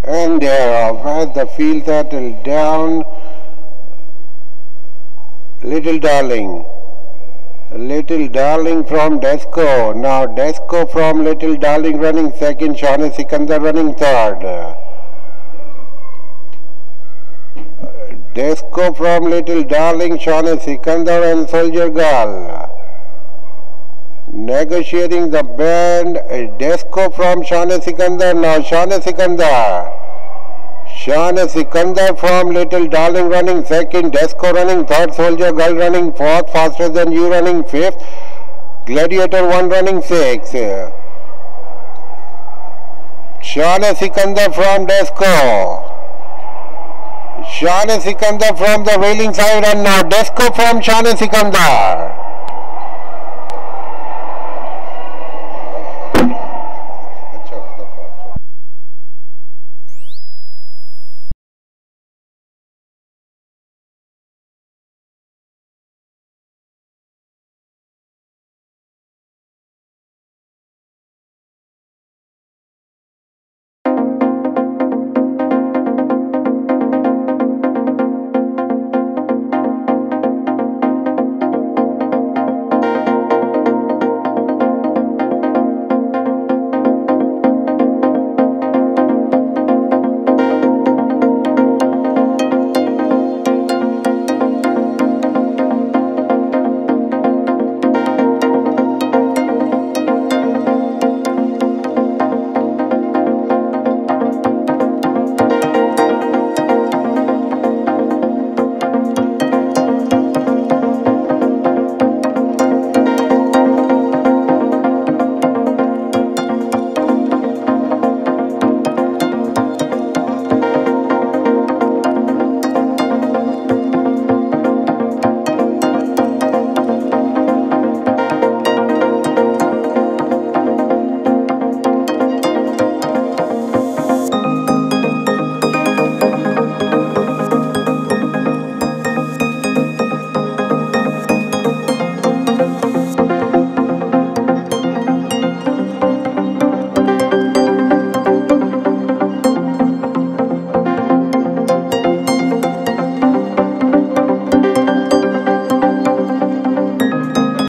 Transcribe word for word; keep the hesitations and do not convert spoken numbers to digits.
And thereof, as the field settled down, Little Darling. Little Darling from Desco. Now Desco from Little Darling running second, Shane Sikandar running third. Desco from Little Darling, Shane Sikandar and Soldier Girl. Negotiating the band, Desco from Shane Sikandar. Now Shane Sikandar. Shane Sikandar from Little Darling running second, Desco running third, Soldier Girl running fourth, Faster Than You running fifth, Gladiator one running sixth. Shane Sikandar from Desco. Shane Sikandar from the wailing side, and now Desco from Shane Sikandar.